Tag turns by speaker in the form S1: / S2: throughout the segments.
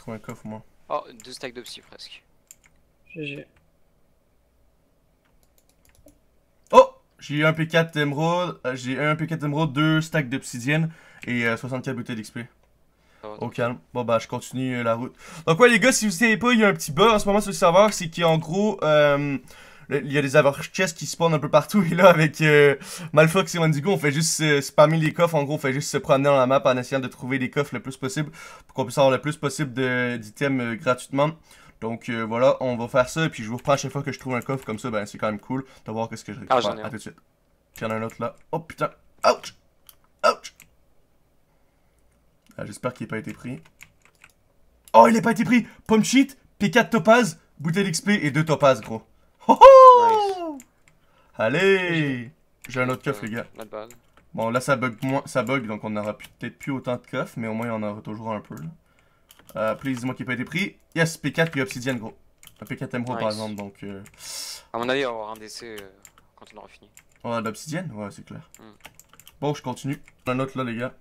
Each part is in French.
S1: trouvé un coffre, moi.
S2: Oh, 2 stacks de psy presque.
S3: GG.
S1: Oh! J'ai eu un P4 émeraude, j'ai un P4 émeraude, 2 stacks d'obsidienne et 64 bouteilles d'XP. Au calme. Bon bah je continue la route. Donc ouais les gars, si vous savez pas, il y a un petit bug en ce moment sur le serveur, c'est qu'en gros, il y a des avoir chests qui spawnent un peu partout et là avec Malfox et Wendigo, on fait juste spammer les coffres, en gros on fait juste se promener dans la map en essayant de trouver des coffres le plus possible pour qu'on puisse avoir le plus possible d'items gratuitement. Donc voilà, on va faire ça et puis je vous reprends à chaque fois que je trouve un coffre comme ça, ben c'est quand même cool de voir qu'est-ce que je récupère.
S2: Ah, j'en ai un.
S1: À tout de suite. Puis il y en a un autre là. Oh putain. Ouch! Ouch! Ah, j'espère qu'il n'a pas été pris. Oh, il n'a pas été pris! Pomme cheat, P4 topaz, bouteille d'XP et 2 topaz, gros. Oh oh!
S2: Nice.
S1: Allez! J'ai un autre coffre, les gars.
S2: Not bad.
S1: Bon, là, ça bug moins, ça bug, donc on n'aura peut-être plus autant de coffres, mais au moins, il y en aura toujours un peu, là. Please, dis-moi qu'il n'a pas été pris. Yes, P4 puis obsidienne, gros. Un P4 émeraude, par
S2: Nice.
S1: exemple, donc...
S2: À mon avis, il va y avoir un décès quand on aura fini.
S1: Oh, l'obsidienne? Ouais, c'est clair.
S2: Mm.
S1: Bon, je continue. Un autre, là, les gars.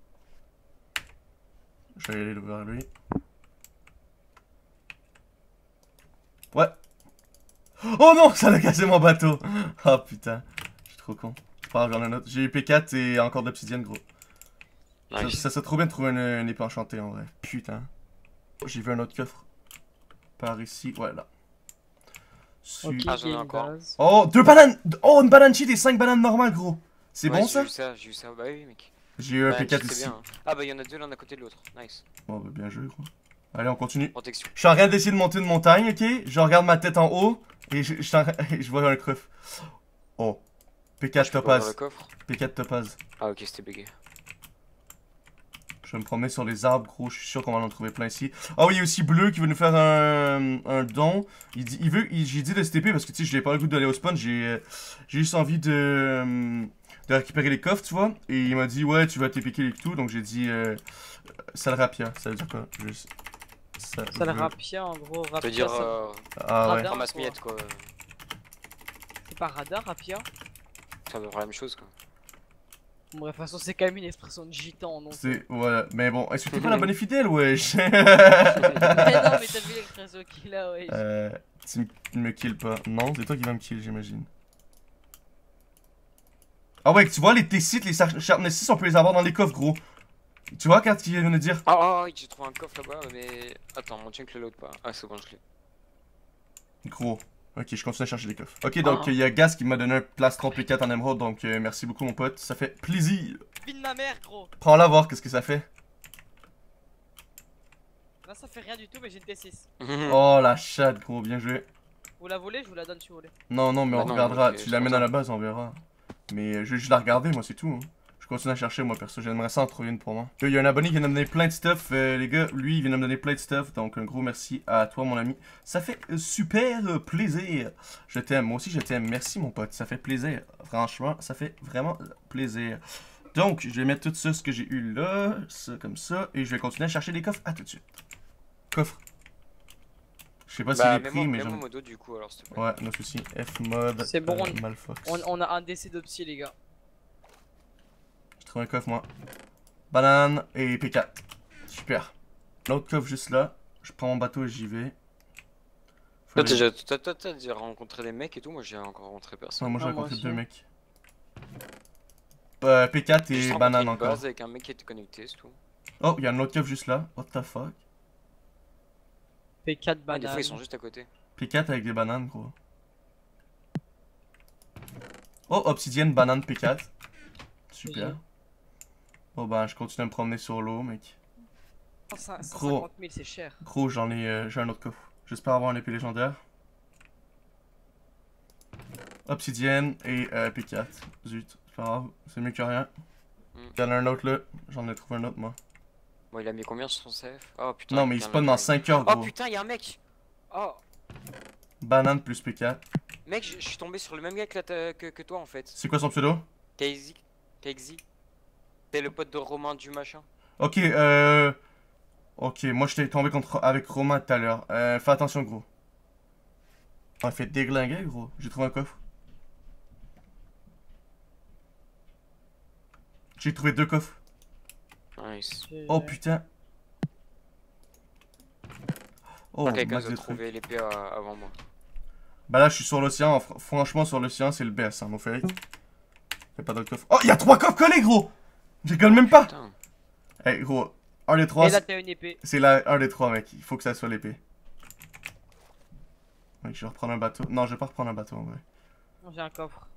S1: Je vais aller vers lui. Ouais. Oh non, ça a cassé mon bateau. Oh putain, je suis trop con. C'est pas grave, j'en ai un autre. J'ai eu P4 et encore de l'obsidienne, gros.
S2: Nice.
S1: Ça serait trop bien de trouver une épée enchantée en vrai. Putain. J'ai vu un autre coffre. Par ici, ouais là.
S3: Ok,
S2: Ah, j'en ai
S3: game
S2: encore.
S3: base.
S1: Oh, 2 bananes. Oh, une banane cheat et 5 bananes normales, gros. C'est
S2: Ouais,
S1: bon ça?
S2: J'ai vu ça. Bah oui, mec.
S1: J'ai eu un
S2: Bah,
S1: P4
S2: c'est
S1: ici.
S2: bien. Hein. Ah, bah il y en a 2 l'un à côté de l'autre. Nice.
S1: Bon, bah bien joué, gros. Allez, on continue.
S2: Protection.
S1: Je suis en train d'essayer de monter une montagne, ok? Je regarde ma tête en haut et je vois un coffre. Oh. P4
S2: Je peux pas ouvrir le
S1: topaz.
S2: coffre.
S1: P4 topaz.
S2: Ah, ok, c'était bugué.
S1: Je vais me promener sur les arbres, gros. Je suis sûr qu'on va en trouver plein ici. Ah oui, il y a aussi Bleu qui veut nous faire un don. J'ai dit de se TP parce que tu sais, je n'ai pas le goût d'aller au spawn. J'ai juste envie de récupérer les coffres, tu vois. Et il m'a dit, ouais, tu vas TP kill et tout. Donc j'ai dit, Salrapia. Ça veut dire quoi? Juste.
S3: Ça le rapia en gros.
S2: Ça veut
S3: Rapia,
S2: dire
S1: Ah ouais.
S3: radar,
S2: ramasse
S3: quoi.
S2: miette quoi.
S3: C'est pas radar, rapia.
S2: Ça veut dire la même chose quoi.
S3: Bon, bref, de toute façon, c'est quand même une expression de gitan, donc.
S1: C'est. Ouais. Mais bon, est-ce que t'es pas la bonne et fidèle, wesh?
S3: Mais non, mais t'as vu l'expression qu'il a, ouais.
S1: Tu me kills pas. Non, c'est toi qui vas me kill, j'imagine. Ah ouais, tu vois, les T-sites, les Sharpness 6, on peut les avoir dans les coffres, gros. Tu vois, quand il vient de dire.
S2: Ah, j'ai trouvé un coffre là-bas, mais. Attends, mon chunk le load pas. Ah, c'est bon, je l'ai.
S1: Gros. Ok, je continue à chercher les coffres. Ok, donc il y a Gas qui m'a donné un plastron P4 en émeraude, donc merci beaucoup, mon pote. Ça fait plaisir.
S3: Vie de ma mère, gros.
S1: Prends-la voir, qu'est-ce que ça fait.
S3: Là, ça fait rien du tout, mais j'ai une T6.
S1: Oh la chatte, gros, bien joué.
S3: Vous la volez, je vous la donne si vous voulez.
S1: Non, non, mais
S2: Bah
S1: on
S2: non,
S1: regardera.
S2: mais
S1: Tu
S2: c'est
S1: l'amènes
S2: pour
S1: à
S2: ça.
S1: la base, on verra. Mais je vais juste la regarder, moi, c'est tout. Hein. Je continue à chercher, moi, perso. J'aimerais ça en trouver une pour moi. Il y a un abonné qui vient de me donner plein de stuff. Les gars, lui, il vient de me donner plein de stuff. Donc, un gros merci à toi, mon ami. Ça fait super plaisir. Je t'aime. Moi aussi, je t'aime. Merci, mon pote. Ça fait plaisir. Franchement, ça fait vraiment plaisir. Donc, je vais mettre tout ça, ce que j'ai eu là. Ça, comme ça. Et je vais continuer à chercher des coffres. À tout de suite. Coffre. Je sais pas s'il est pris, mais
S2: mets-moi modo du coup alors s'il te plaît.
S1: Ouais, no souci. F-mode.
S3: C'est bon,
S1: Malfox.
S3: On a un décès de psy, les gars.
S1: J'ai trouvé un coffre, moi. Banane et P4. Super. L'autre coffre juste là. Je prends mon bateau et j'y vais.
S2: Toi t'as déjà rencontré des mecs et tout, moi j'ai encore rencontré personne.
S1: Ouais, moi j'ai
S3: Ah, moi
S1: rencontré
S3: aussi.
S1: deux mecs. P4
S2: J'ai juste
S1: et
S2: rencontré
S1: banane
S2: une
S1: encore.
S2: base avec un mec qui était connecté, c'est tout.
S1: Oh, il y a un autre coffre juste là. What the fuck.
S3: P4
S2: Ah,
S3: banane.
S2: des fois ils sont juste à côté.
S1: P4 avec des bananes, gros. Oh, obsidienne, banane, P4. Super.
S3: Ok.
S1: Bon, bah, je continue à me promener sur l'eau, mec.
S3: 150 000, c'est cher.
S1: Gros, j'ai un autre coffre. J'espère avoir un épée légendaire. Obsidienne et P4. Zut, c'est pas grave, c'est mieux que rien. Il y en a un autre là, j'en ai trouvé un autre moi.
S2: Bon, il a mis combien sur son CF? Oh putain.
S1: Non, mais il spawn dans 5 heures,
S2: Oh
S1: gros.
S2: putain, y'a un mec! Oh!
S1: Banane plus P4.
S2: Mec, je suis tombé sur le même gars que toi en fait.
S1: C'est quoi son pseudo?
S2: KXI. T'es le pote de Romain du machin.
S1: Ok, Ok, moi j'étais tombé avec Romain tout à l'heure. Fais attention, gros. On a fait déglinguer, gros. J'ai trouvé un coffre. J'ai trouvé 2 coffres.
S2: Nice.
S1: Oh putain. Oh,
S2: quelqu'un
S1: max
S2: doit
S1: de trucs.
S2: trouver l'épée avant moi.
S1: Bah là, je suis sur l'océan. Franchement, sur l'océan, c'est le best, hein, mon fait. Y'a pas d'autres coffres. Oh, y'a 3 coffres collés, gros! Je rigole même pas!
S2: Putain.
S1: Hey, gros, un des 3,
S3: Et là, t'as une épée.
S1: c'est là, un des 3, mec. Il faut que ça soit l'épée. Mec, je vais reprendre un bateau. Non, je vais pas reprendre un bateau, en vrai.
S3: Non, j'ai un coffre.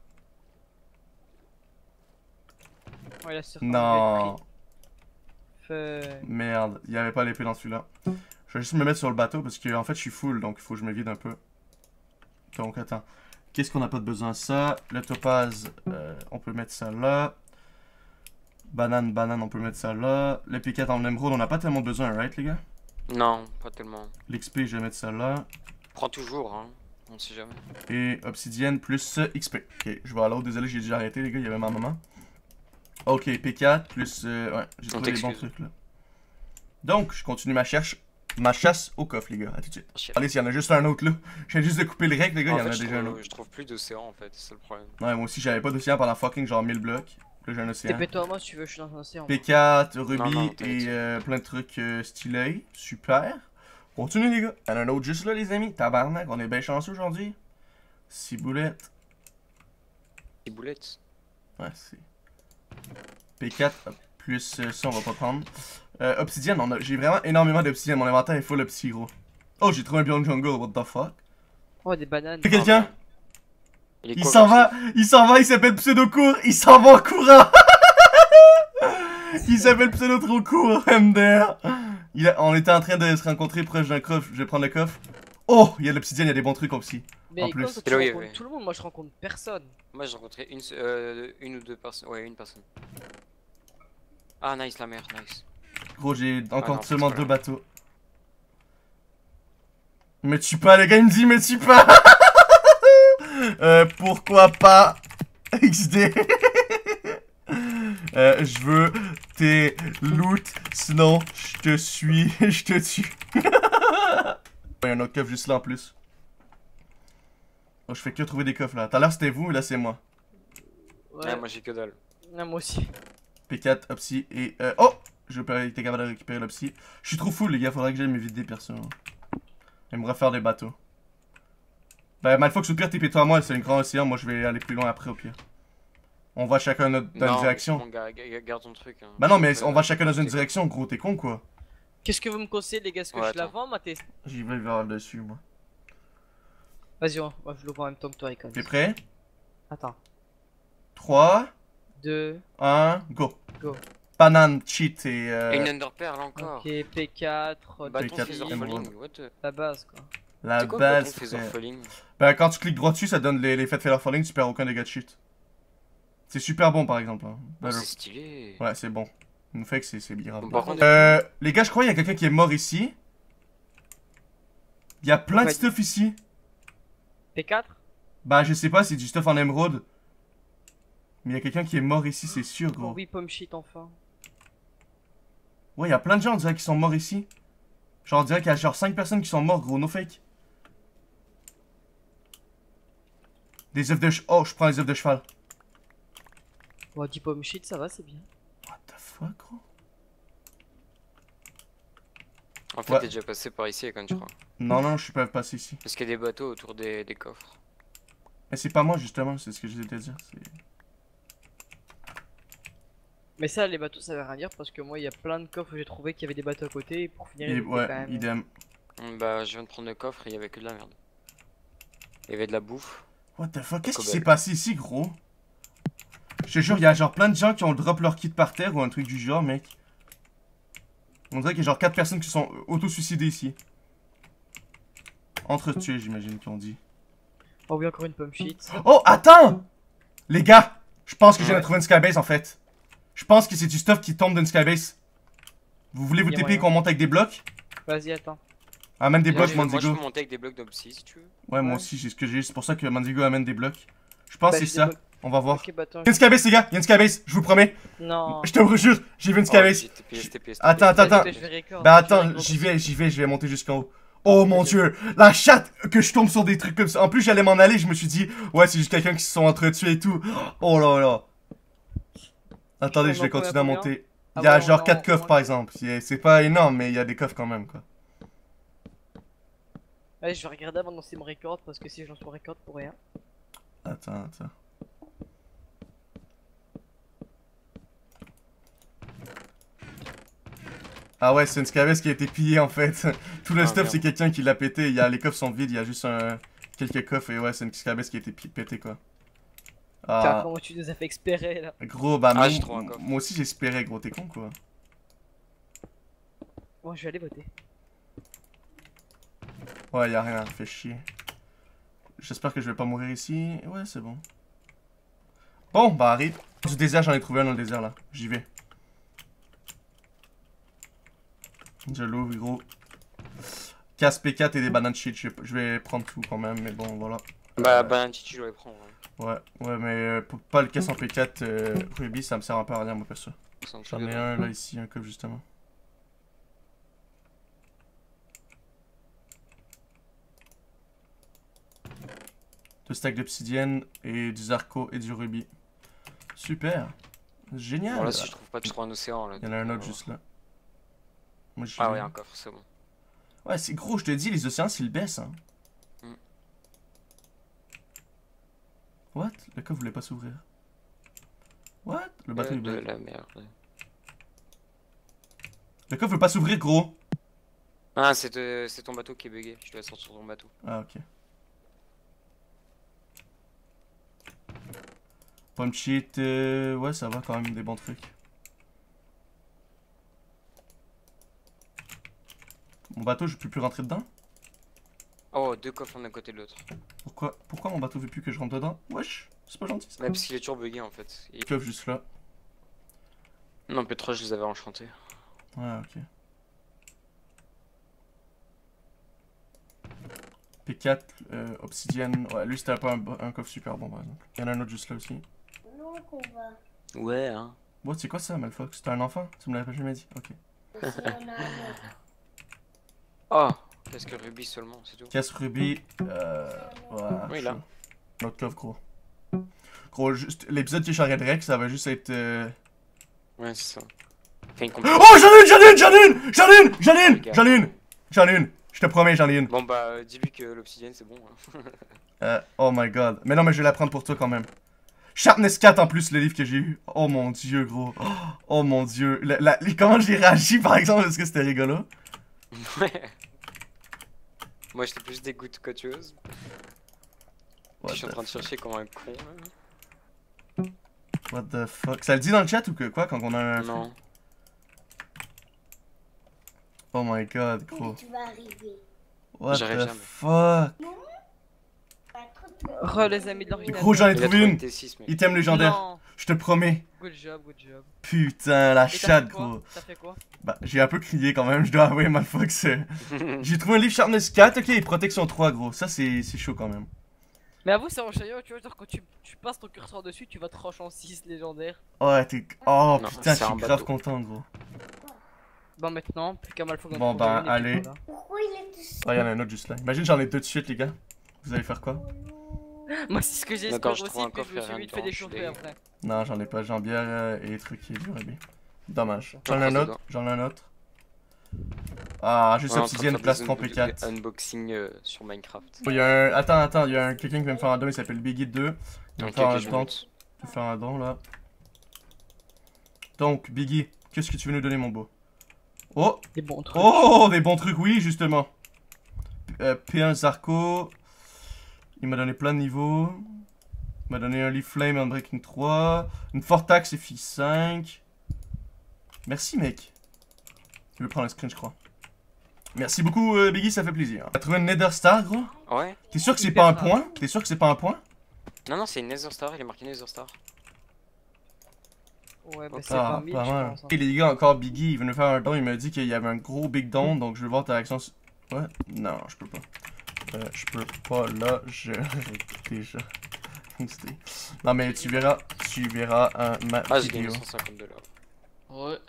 S3: Ouais, là, c'est
S1: Non.
S3: Fait...
S1: Merde, il y avait pas l'épée dans celui-là. Je vais juste me mettre sur le bateau parce que en fait je suis full donc il faut que je me vide un peu. Donc attends. Qu'est-ce qu'on n'a pas de besoin? Ça, le topaz, on peut mettre ça là. Banane, on peut mettre ça là. Les piquettes en émeraude, on n'a pas tellement besoin, right les gars?
S2: Non, pas tellement.
S1: L'XP, je vais mettre ça là.
S2: Prends toujours, hein. On sait jamais.
S1: Et obsidienne plus XP. Ok, je vais à l'autre, désolé, j'ai déjà arrêté les gars, il y avait ma maman. Ok, P4 plus... ouais, j'ai trouvé les bons trucs là. Donc, je continue ma chasse au coffre, les gars. À tout de suite. Allez, s'il y en a juste un autre là. Je viens juste de couper le rec, les gars, il y en a déjà un autre.
S2: Je trouve plus d'océan en fait, c'est ça le problème.
S1: Ouais, moi aussi, j'avais pas d'océan pendant fucking genre 1000 blocs. Là, j'ai un océan.
S3: TP-toi moi si tu veux, je suis dans un océan.
S1: P4, rubis
S2: Non,
S1: et plein de trucs stylés. Super. Continue, les gars. Il y en a un autre juste là, les amis. Tabarnak, on est bien chanceux aujourd'hui. Ciboulette.
S2: Ciboulette.
S1: Ouais, c'est. P4 plus ça, on va pas prendre. Obsidienne, j'ai vraiment énormément d'obsidienne. Mon inventaire est full obsi, gros. Oh, j'ai trouvé un Beyond Jungle, what the fuck.
S3: Oh, des bananes.
S1: C'est quelqu'un?
S2: Il
S1: s'en va, il s'appelle Pseudo-Court, il s'en va en courant. Il s'appelle Pseudo-Trop-Court, MDR. On était en train de se rencontrer proche d'un coffre, je vais prendre le coffre. Oh, il y a de l'obsidienne, il y a des bons trucs aussi.
S3: Mais
S1: en plus.
S3: quand tu rencontres tout le monde, moi je rencontre personne.
S2: Moi j'ai rencontré une ou deux personnes. Ouais, une personne. Ah, nice la mer, nice.
S1: Gros, j'ai encore
S2: non,
S1: seulement
S2: c'est pas
S1: 2 bateaux. Me tue pas, les gars, il me dit me tue pas. Pourquoi pas XD. Je veux tes loot, sinon je te suis, je te tue. Il y a un autre coffre juste là en plus. Oh, je fais que trouver des coffres là. Tout à l'heure c'était vous, là c'est moi.
S2: Ouais, moi j'ai que dalle.
S3: Ouais, moi aussi.
S1: P4, Opsi et... oh! Je peux être capable de récupérer l'Opsi. Je suis trop full les gars, faudrait que j'aille me vider perso. Et me refaire des bateaux. Bah Malfox au pire TP toi à moi, c'est une grande océan, moi je vais aller plus loin après au pire. On va chacun dans une direction.
S2: Non, garde ton truc. Hein.
S1: Bah non mais on va chacun dans une direction, gros, t'es con quoi.
S3: Qu'est-ce que vous me conseillez les gars, est-ce que je la vends ma tête?
S1: J'y vais vers le dessus moi.
S3: Vas-y, moi je le vends en même temps que toi Icon.
S1: T'es prêt?
S3: Attends.
S1: 3,
S3: 2,
S1: 1, go.
S3: Go.
S1: Banane, cheat et...
S2: Et une Underpearl encore.
S3: Ok, P4,
S2: Bâton
S1: P4,
S2: Phaser Falling, what the...
S3: la base quoi.
S1: La
S2: quoi,
S1: base,
S2: bâton Phaser Falling?
S1: bah quand tu cliques droit dessus, ça donne l'effet de Feather Falling, tu perds aucun dégât de cheat. C'est super bon par exemple. Hein.
S2: Oh, c'est stylé.
S1: Ouais, c'est bon. Une fait que c'est bien.
S2: Bon, par contre,
S1: les gars, je crois qu'il y a quelqu'un qui est mort ici. Il y a plein de stuff ici.
S3: P4?
S1: Bah, je sais pas, c'est du stuff en émeraude. Mais il y a quelqu'un qui est mort ici, c'est sûr, gros.
S3: Oh oui, pomme shit enfin.
S1: Ouais, il y a plein de gens, on dirait, qui sont morts ici. Genre, on dirait qu'il y a genre 5 personnes qui sont mortes, gros, no fake. Des œufs de cheval. Oh, je prends les œufs de cheval.
S3: Bon, 10 pomme shit, ça va, c'est bien.
S1: What the fuck, gros?
S2: En fait, t'es déjà passé par ici quand tu crois.
S1: Non, non, je suis pas passé ici.
S2: Parce qu'il y a des bateaux autour des coffres.
S1: Mais c'est pas moi, justement, c'est ce que j'essaie de dire.
S3: Mais ça, les bateaux, ça veut rien dire parce que moi, il y a plein de coffres que j'ai trouvé qu'il y avait des bateaux à côté et pour finir, il
S1: ouais,
S3: quand même...
S1: idem.
S2: Bah, je viens de prendre le coffre et il y avait que de la merde. Il y avait de la bouffe.
S1: What the fuck, qu'est-ce qui s'est passé ici, gros? Je te jure, il y a genre plein de gens qui ont drop leur kit par terre ou un truc du genre, mec. On dirait qu'il y a genre 4 personnes qui sont auto-suicidées ici. Entretuées, j'imagine qu'ils ont dit.
S3: Oh oui, encore une pomme shit.
S1: Oh, attends! Les gars, je pense que j'ai trouvé une skybase en fait. Je pense que c'est du stuff qui tombe d'une skybase. Vous voulez vous TP qu'on monte avec des blocs?
S3: Vas-y, attends.
S1: Amène des blocs,
S2: Mandigo. Moi, je
S1: Mandigo.
S2: peux monter avec des blocs d'Obsi si tu veux.
S1: Ouais, moi aussi, j'ai ce que j'ai. C'est pour ça que Mandigo amène des blocs. Je pense que c'est ça. On va voir.
S3: Ok, bah, attends.
S1: Il y a une skybase, les gars, il y a une skybase, je vous promets.
S3: Non.
S1: Je te le jure, j'ai vu une skybase. Attends. Bah attends, j'y vais, je vais monter jusqu'en haut. Oh mon dieu, la chatte que je tombe sur des trucs comme ça. En plus, j'allais m'en aller, je me suis dit, ouais, c'est juste quelqu'un qui se sont entretués et tout. Oh là là. Attendez, je vais continuer à monter. Il y a genre 4 coffres par exemple. C'est pas énorme, mais il y a des coffres quand même, quoi.
S3: Allez, je vais regarder avant de lancer mon record parce que si je lance mon record pour rien.
S1: Attends. Ah ouais, c'est une Skybase qui a été pillée en fait. Tout le stuff,
S2: merde.
S1: c'est quelqu'un qui l'a pété. Les coffres sont vides, il y a juste quelques coffres et ouais, c'est une Skybase qui a été pété quoi.
S3: Car comment tu nous as fait espérer là.
S1: Gros, bah
S2: Ah, j'ai trouvé un coffre.
S1: moi aussi j'espérais, gros, t'es con quoi.
S3: Bon, je vais aller voter.
S1: Ouais, y'a rien, fait chier. J'espère que je vais pas mourir ici. Ouais, c'est bon. Bon, bah arrive. Du désert, j'en ai trouvé un dans le désert là. J'y vais. Je l'ouvre, gros. Casse P4 et des bananes shit. Je vais prendre tout quand même, mais bon, voilà.
S2: Bah, un petit, je vais prendre.
S1: Ouais, mais pour pas le casse en P4 Ruby, ça me sert un peu à rien, moi perso. J'en ai un là ici, un coffre justement. Deux stacks d'obsidienne et du zarco et du rubis. Super. Génial.
S2: Bon, là, si je trouve pas, tu trouves un océan là.
S1: Il y en a un autre juste là. Moi,
S2: Ah ouais, un coffre, c'est bon.
S1: Ouais, c'est gros, je te dis, les océans, s'ils baissent. Hein. What? Le coffre voulait pas s'ouvrir. What? Le bateau est
S2: de
S1: bug.
S2: la merde.
S1: Le coffre veut pas s'ouvrir, gros.
S2: Ah, c'est ton bateau qui est bugué. Je dois sortir ton bateau.
S1: Ah, ok. Pump cheat, ouais, ça va quand même, des bons trucs. Mon bateau, je peux plus rentrer dedans?
S2: Oh, deux coffres l'un à côté de l'autre.
S1: Pourquoi mon bateau veut plus que je rentre dedans? Wesh, c'est pas gentil ça.
S2: Ouais, parce qu'il est toujours bugué en fait.
S1: Le coffre juste là.
S2: Non, P3, je les avais enchantés.
S1: Ouais, ok. P4, obsidienne. Ouais, lui c'était pas un coffre super bon par exemple. Il y en a un autre juste là aussi.
S2: Ouais, hein.
S1: What, c'est quoi ça, Malfox? T'es un enfant? Tu me l'avais jamais dit? Ok.
S2: Oh, qu'est-ce que Ruby seulement, c'est tout.
S1: Casse rubis. Voilà.
S2: Oui, là.
S1: Notre coffre, gros. Gros, juste l'épisode qui j'arrêterai, que ça va juste être.
S2: Ouais, c'est ça. Fais une
S1: Oh, j'en ai une! Je te promets, j'en ai une.
S2: Bon bah, dis-lui que l'obsidienne c'est bon. Hein.
S1: Oh my god. Mais non, mais je vais la prendre pour toi quand même. Sharpness 4 en plus, le livre que j'ai eu. Oh mon dieu, gros. Oh mon dieu. Comment j'ai réagi par exemple, est-ce que c'était rigolo?
S2: Ouais. Moi j'étais plus dégoûté qu'autre chose. Je suis en train de chercher comme un con là.
S1: What the fuck? Ça le dit dans le chat ou que quoi quand on a un.
S2: Non.
S1: Oh my god, gros.
S4: Tu vas arriver.
S1: What
S2: J'arrive
S1: the
S2: jamais.
S1: fuck?
S3: Les amis de l'ordinateur.
S1: Gros, j'en ai
S2: Il a
S1: trouvé
S2: trouvé
S1: une.
S2: T6, mais...
S1: Item légendaire.
S3: Non.
S1: Je te promets.
S3: Good job, good job.
S1: Putain, la
S3: Et t'as
S1: chatte,
S3: fait quoi?
S1: gros.
S3: T'as fait quoi?
S1: Bah, j'ai un peu crié quand même, je dois avouer, Malfox. J'ai trouvé un livre Sharpness 4, ok, et protection 3, gros. Ça, c'est chaud quand même.
S3: Mais avoue, c'est enchaînant, tu vois, genre quand tu passes ton curseur dessus, tu vas trancher en 6 légendaire.
S1: Ouais, t'es. Oh
S2: Non,
S1: putain, je
S2: c'est
S1: suis
S2: un
S1: grave
S2: bateau.
S1: content, gros.
S3: Bon, maintenant, plus qu'à Malfox.
S1: Bon, bah, allez.
S4: Pourquoi il est tout seul?
S1: Oh, y'en a un autre juste là. Imagine, j'en ai deux de suite, les gars. Vous allez faire quoi?
S3: Moi, c'est ce que j'ai
S2: D'accord,
S3: espéré
S2: je trouve
S3: aussi,
S2: un
S3: puis je
S2: coffre,
S3: me suis
S2: rien
S3: vite fait
S2: dedans, je
S3: déchauffer
S2: suis
S3: après.
S1: Non, j'en ai pas. Jambière et trucs et du rubis. Dommage.
S2: On
S1: J'en ai un
S2: croise
S1: autre.
S2: dedans.
S1: J'en ai un autre. Ah, juste
S2: Ouais, on
S1: obsidienne,
S2: peut
S1: place
S2: faire
S1: 3
S2: des
S1: P4.
S2: unboxing sur Minecraft.
S1: Oh, y a un. Attends, il y a un quelqu'un qui va me faire un don, il s'appelle Biggie 2. Il va me
S2: Ok,
S1: faire
S2: ok,
S1: un
S2: je
S1: don.
S2: monte.
S1: Je vais faire un don là. Donc, Biggie, qu'est-ce que tu veux nous donner, mon beau? Oh!
S3: Des bons trucs.
S1: Oh, des bons trucs, oui, justement. P1 Zarco. Il m'a donné plein de niveaux. Il m'a donné un Leaf Flame en Breaking 3. Une Fortax FI 5. Merci, mec. Je vais prendre un screen, je crois. Merci beaucoup, Biggie, ça fait plaisir. T'as trouvé une Nether Star, gros?
S2: Ouais.
S1: T'es sûr que c'est
S3: Hyper
S1: pas un
S3: rare.
S1: point? T'es sûr que c'est pas un point?
S2: Non, non, c'est une Nether Star, il est marqué Nether Star.
S3: Ouais, bah c'est
S1: Ah,
S3: 20 000,
S1: pas
S3: je
S1: mal.
S3: pense. Hein.
S1: Et les gars, encore Biggie, il veut nous faire un don. Il m'a dit qu'il y avait un gros big don, donc je vais voir ta réaction. Ouais? Non, je peux pas. Je peux pas, là, je déjà. Non, mais tu verras ma
S2: Ah, j'ai gagné
S1: vidéo.
S2: 150$.
S5: Ouais.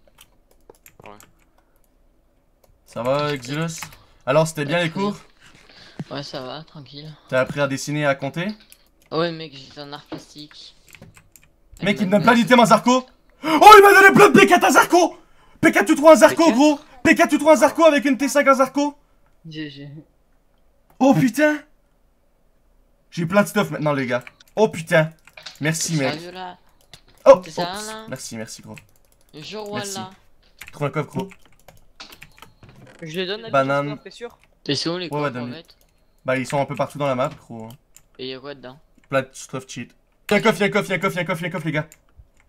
S1: Ça va, Exilus? Alors, c'était bien les cours?
S5: Ouais, ça va, tranquille.
S1: T'as appris à dessiner et à compter?
S5: Ouais, mec, j'ai un art plastique.
S1: Mec, il me donne plein d'items à Zarco! Oh, il m'a donné plein de P4 à Zarco! P4 tout 3 à Zarco,
S2: P4?
S1: gros! P4 tout 3 à Zarco avec une T5 à Zarco!
S3: GG.
S1: Oh putain! J'ai plein de stuff maintenant, les gars. Oh putain! Merci, mec.
S5: Sérieux là?
S1: Oh!
S5: T'es sérieux,
S1: Oups.
S5: là?
S1: Merci, gros.
S5: Je
S1: Merci.
S5: voilà.
S1: Trouve un coffre, gros.
S3: Je les donne à
S1: Banane.
S3: l'autre, t'es sûr?
S5: T'es où les
S1: Ouais,
S5: coffres
S1: donne-lui.
S5: en fait?
S1: Bah, ils sont un peu partout dans la map, gros.
S5: Et y'a quoi dedans?
S1: Plein de stuff cheat. Y'a un coffre, y'a un coffre, y'a un coffre, y'a un coffre, y'a un coffre, les gars.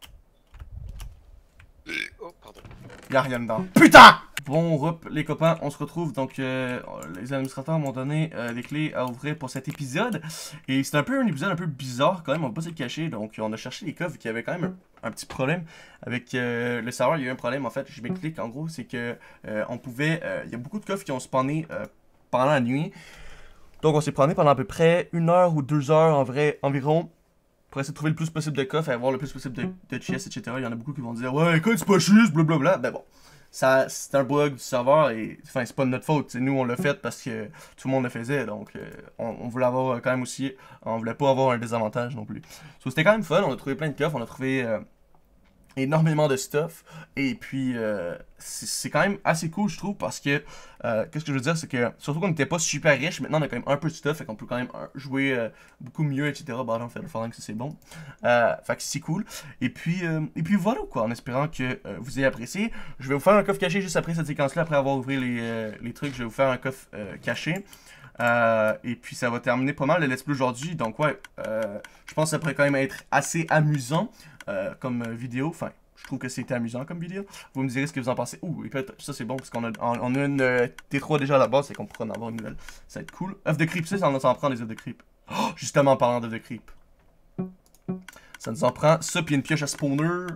S2: Oh, pardon.
S1: Y'a rien dedans. Putain! Bon, rep, les copains, on se retrouve. Donc, les administrateurs m'ont donné les clés à ouvrir pour cet épisode. Et c'est un peu un épisode un peu bizarre quand même, on va pas se le cacher. Donc, on a cherché les coffres qui avaient quand même un petit problème avec le serveur. Il y a eu un problème en fait. Je m'explique en gros, c'est que on pouvait. Il y a beaucoup de coffres qui ont spawné pendant la nuit. Donc, on s'est promené pendant à peu près 1 heure ou 2 heures en vrai, environ. Pour essayer de trouver le plus possible de coffres et avoir le plus possible de chests, etc. Il y en a beaucoup qui vont dire ouais, écoute, c'est pas juste, blablabla. Ben bon. Ça, c'est un bug du serveur et enfin c'est pas de notre faute, nous on l'a fait parce que tout le monde le faisait, donc on voulait avoir quand même aussi, on voulait pas avoir un désavantage non plus. So, c'était quand même fun, on a trouvé plein de coffres, on a trouvé énormément de stuff et puis c'est quand même assez cool je trouve parce que qu'est-ce que je veux dire c'est que surtout qu'on n'était pas super riche, maintenant on a quand même un peu de stuff et qu'on peut quand même jouer beaucoup mieux etc. Bah on fait le falling, c'est bon, fait que c'est cool et puis voilà quoi, en espérant que vous ayez apprécié. Je vais vous faire un coffre caché juste après cette séquence là, après avoir ouvert les trucs. Je vais vous faire un coffre caché. Et puis ça va terminer pas mal le let's play aujourd'hui. Donc ouais, je pense que ça pourrait quand même être assez amusant comme vidéo. Enfin, je trouve que c'était amusant comme vidéo. Vous me direz ce que vous en pensez. Ouh, et peut-être ça c'est bon parce qu'on a une T3 déjà à la base et qu'on pourra en avoir une nouvelle. Ça va être cool. Œuf de creep, ça nous en prend des œufs de creep. Oh, justement en parlant d'œufs de creep. Ça nous en prend ça puis une pioche à spawner.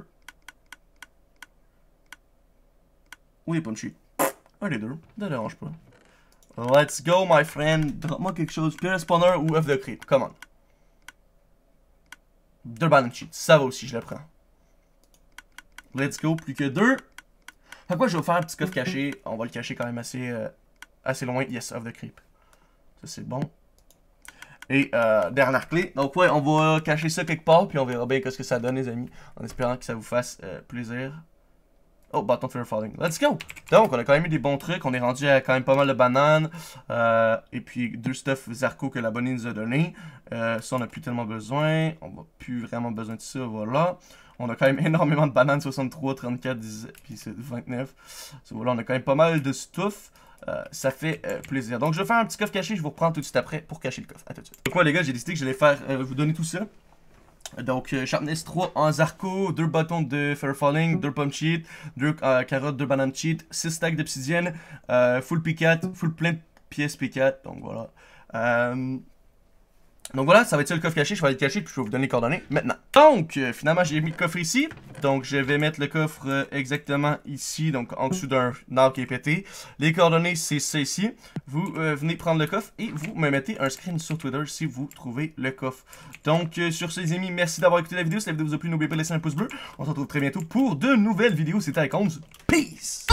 S1: Oui, punchy. Un des deux, ne dérange pas. Let's go, my friend. Drop-moi quelque chose. Pire spawner ou œuf de creep. Come on. 2 balance sheets. Ça va aussi, je le prends. Let's go. Plus que 2. Fait quoi, je vais vous faire un petit coffre caché. On va le cacher quand même assez loin. Yes, œuf de creep. Ça, c'est bon. Et dernière clé. Donc, ouais, on va cacher ça quelque part. Puis on verra bien ce que ça donne, les amis. En espérant que ça vous fasse plaisir. Oh, bâton de Fear Falling. Let's go! Donc, on a quand même eu des bons trucs. On est rendu à quand même pas mal de bananes. Et puis, 2 stuff Zarco que la bonne nous a donné. Ça, on n'a plus tellement besoin. On n'a plus vraiment besoin de ça. Voilà. On a quand même énormément de bananes. 63, 34, 10, puis c'est 29. So, voilà, on a quand même pas mal de stuff. Ça fait plaisir. Donc, je vais faire un petit coffre caché. Je vous reprends tout de suite après pour cacher le coffre. À tout de suite. Donc, ouais, les gars, j'ai décidé que j'allais faire vous donner tout ça. Donc, Sharpness 3 en Zarco, 2 bâtons de Fear Falling, 2 pommes cheat, 2 carottes, 2 bananes cheat, 6 stacks d'obsidienne, full P4, full plein de pièces P4, donc voilà. Donc voilà, ça va être ça le coffre caché, je vais aller le cacher puis je vais vous donner les coordonnées maintenant. Donc, finalement j'ai mis le coffre ici, donc je vais mettre le coffre exactement ici, donc en dessous d'un arbre qui est pété. Les coordonnées c'est ça ici, vous venez prendre le coffre et vous me mettez un screen sur Twitter si vous trouvez le coffre. Donc sur ce les amis, merci d'avoir écouté la vidéo, si la vidéo vous a plu n'oubliez pas de laisser un pouce bleu, on se retrouve très bientôt pour de nouvelles vidéos, c'était Icons, peace!